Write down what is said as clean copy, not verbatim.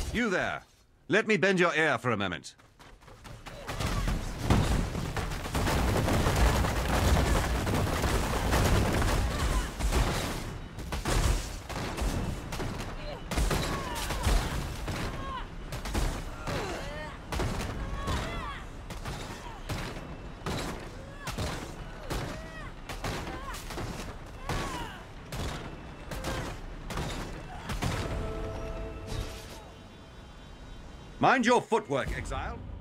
You there. Let me bend your ear for a moment. Mind your footwork, exile.